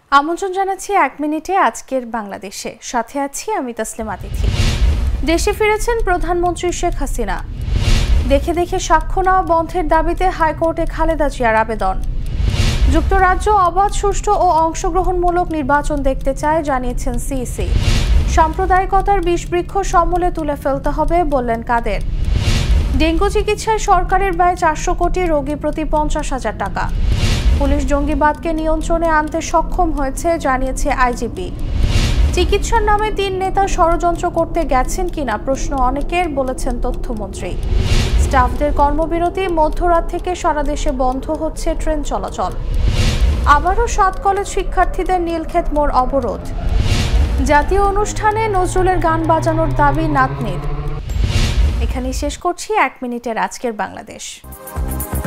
আমন্ত্রণ জানাচ্ছি 1 মিনিটে আজকের বাংলাদেশে। সাথে আছি আমি তাসলিমা তিথি। দেশে ফিরেছেন প্রধানমন্ত্রী শেখ হাসিনা। দেখে দেখে সাক্ষ্য নেওয়া বন্ধের দাবিতে হাইকোর্টে খালেদা জিয়ার আবেদন। যুক্তরাজ্য অবাধ, সুষ্ঠু ও অংশগ্রহণমূলক নির্বাচন দেখতে চায়, জানিয়েছেন সিইসি। সাম্প্রদায়িকতার বিষবৃক্ষ সমূলে তুলে ফেলতে হবে, বললেন কাদের। ডেঙ্গু চিকিৎসায় সরকারের ব্যয় 400 কোটি, রোগী প্রতি 50,000 টাকা। পুলিশ জঙ্গিবাদকে নিয়ন্ত্রণে আনতে সক্ষম হয়েছে, জানিয়েছে আইজিপি। চিকিৎসার নামে 3 নেতা ষড়যন্ত্র করতে গেছেন কিনা প্রশ্ন অনেকের, বলেছেন তথ্যমন্ত্রী। স্টাফদের কর্মবিরতি, মধ্যরাত থেকে সারা দেশে বন্ধ হচ্ছে ট্রেন চলাচল। আবারও 7 কলেজ শিক্ষার্থীদের নীলক্ষেত মোড় অবরোধ। জাতীয় অনুষ্ঠানে নজরুলের গান বাজানোর দাবি নাতনির। এখানেই শেষ করছি 1 মিনিটের আজকের বাংলাদেশ।